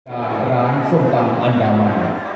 ร้านส้มตำอันดามัน